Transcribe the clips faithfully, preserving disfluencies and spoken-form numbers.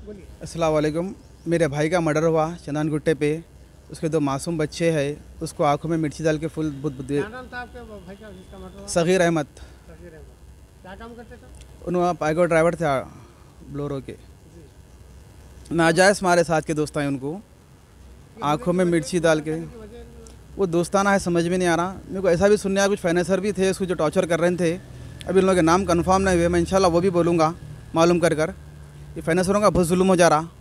अस्सलाम वालेकुम। मेरे भाई का मर्डर हुआ चंदन गुट्टे पे। उसके दो मासूम बच्चे हैं, उसको आंखों में मिर्ची डाल के फुल बुद बुद क्या नाम था आपके भाई का जिसका मर्डर हुआ? सगीर अहमद। सगीर अहमद। क्या काम करते थे? उन्होंने पाइको ड्राइवर थे ब्लोरो के। नाजायज़ हमारे साथ के दोस्त हैं, उनको आंखों में मिर्ची डाल के वो दोस्ताना है, समझ में नहीं आ रहा मेरे को। ऐसा भी सुनने आया कुछ फाइनेंसर भी थे उसको जो टॉर्चर कर रहे थे। अभी इन लोगों के नाम कंफर्म नहीं हुए, मैं इंशाल्लाह वो भी बोलूँगा मालूम कर कर। ये फाइनेंसरों का बहुत जुल्म हो जा रहा।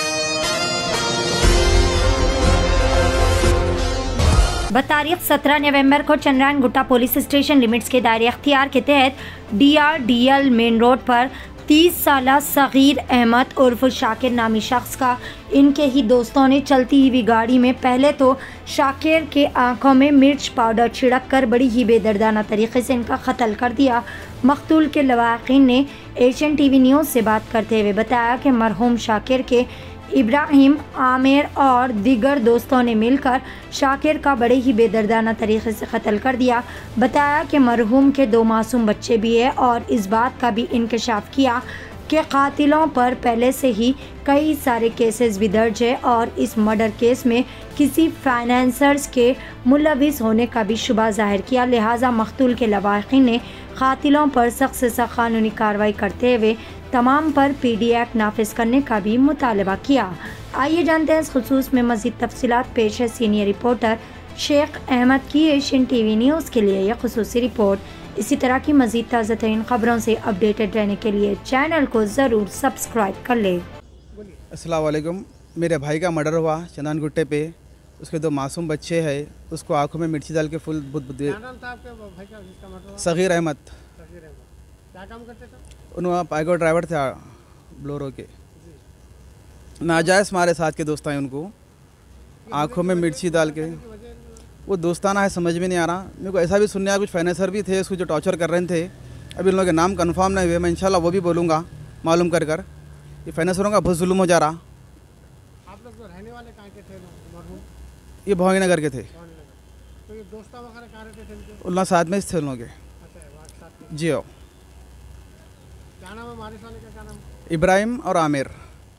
बतारीख सत्रह नवंबर को Chandrayangutta police station limits के दायरे अख्तियार के तहत D R D L main road पर तीस साला सगीर अहमद उर्फ शाकिर नामी शख्स का इनके ही दोस्तों ने चलती हुई गाड़ी में पहले तो शाकिर के आंखों में मिर्च पाउडर छिड़क कर बड़ी ही बेदर्दाना तरीके से इनका कत्ल कर दिया। मकतूल के लवाकिन ने एशियन टीवी न्यूज़ से बात करते हुए बताया कि मरहूम शाकिर के इब्राहिम, आमिर और दीगर दोस्तों ने मिलकर शाकिर का बड़े ही बेदर्दाना तरीके से कत्ल कर दिया। बताया कि मरहूम के दो मासूम बच्चे भी हैं और इस बात का भी इंकशाफ किया कि कातिलों पर पहले से ही कई सारे केसेस भी दर्ज है और इस मर्डर केस में किसी फाइनेंसर्स के मुलविस होने का भी शुबा जाहिर किया। लिहाजा मकतूल के लवाकिन ने कातिलों पर सख्त से सख्त कानूनी कार्रवाई करते हुए तमाम पर पी डी एक्ट नाफिज करने का भी मुतालबा किया। आइए जानते हैं इस खुसूस में मज़ीद तफसीलात। पेश है सीनियर रिपोर्टर शेख अहमद की एशियन टीवी न्यूज़ के लिए यह खुसूसी रिपोर्ट। इसी तरह की मज़ीद ताज़ा तरीन खबरों से अपडेटेड रहने के लिए चैनल को ज़रूर सब्सक्राइब कर ले। अस्सलाम वालेकुम। मेरे भाई का मर्डर हुआ चंदन गुट्टे पे। उसके दो मासूम बच्चे हैं, उसको आंखों में मिर्ची डाल के फुल बुद बुद क्या नाम था आपके भाई का जिसका मर्डर हुआ? सगीर अहमद। सगीर अहमद। क्या काम करते थे? उन्होंने पाइको ड्राइवर थे ब्लोरो के। नाजायज़ हमारे साथ के दोस्त हैं, उनको आंखों में मिर्ची डाल के वो दोस्ताना है, समझ में नहीं आ रहा मेरे को। ऐसा भी सुनने आया कुछ फाइनेंसर भी थे उसको जो टॉर्चर कर रहे थे। अभी इन लोगों के नाम कंफर्म नहीं हुए, मैं इंशाल्लाह वो भी बोलूँगा मालूम कर कर। ये फाइनेंसरों का बहुत जुल्म हो जा रहा। आप लोग जो रहने वाले कहाँ के थे मरहूम? ये भवानीनगर के थे। तो ये दोस्ता वगैरह कहाँ रहते थे इनके? उन लोग साथ में थे उन लोग के। अच्छा, वहाँ साथ में। जी हो। क्या नाम है मारिस वाले का? क्या नाम? इब्राहिम और आमिर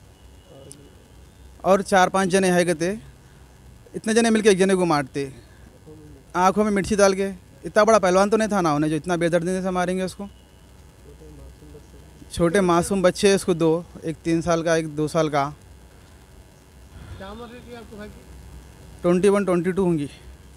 और चार पांच जने है थे। इतने जने मिलके एक जने को मारते आंखों में मिर्ची डाल के। इतना बड़ा पहलवान तो नहीं था ना उन्हें जो इतना बेदर्दी से मारेंगे उसको। छोटे मासूम बच्चे उसको दो, एक तीन साल का, एक दो साल का। क्या उम्र थी आपके भाई की? ट्वेंटी वन ट्वेंटी टू होंगी।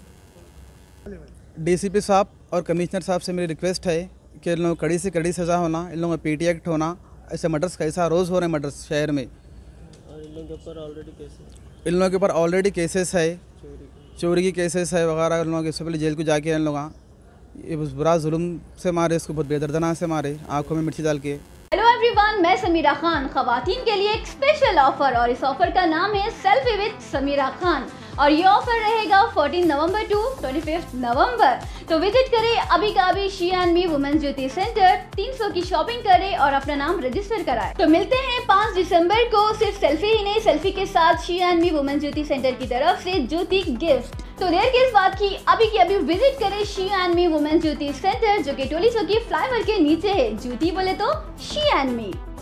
डी सी पी साहब और कमिश्नर साहब से मेरी रिक्वेस्ट है कि इन लोगों को कड़ी से कड़ी सज़ा होना, इन लोगों को पी टी एक्ट होना। ऐसे मर्डर्स कैसा रोज़ हो रहे हैं मर्डर्स शहर में। और इन लोगों के ऊपर ऑलरेडी केसेस इन लोगों के ऊपर ऑलरेडी केसेस है, चोरी की केसेस है वगैरह। इन लोगों के इससे पहले जेल को जाके इन लोग ये बस बुरा जुल्म से मारे, इसको बहुत बेदर्दना से मारे आंखों में मिर्ची डाल के। हेलो एवरीवन, मैं समीरा खान। खवातीन के लिए एक स्पेशल ऑफर और इस ऑफर का नाम है सेल्फी विद समीरा खान और ये ऑफर रहेगा चौदह नवंबर टू पच्चीस नवंबर। तो विजिट करें अभी का अभी she and me women's beauty centre, तीन सौ की शॉपिंग करें और अपना नाम रजिस्टर कराएं। तो मिलते हैं पाँच दिसंबर को। सिर्फ सेल्फी ही नहीं, सेल्फी के साथ she and me women's beauty centre की तरफ से जूती गिफ्ट। तो देर किस बात की, अभी की अभी विजिट करें she and me women's beauty centre जो कि टोली चौकी फ्लाईओवर के नीचे है। जूती बोले तो शी एंड मी।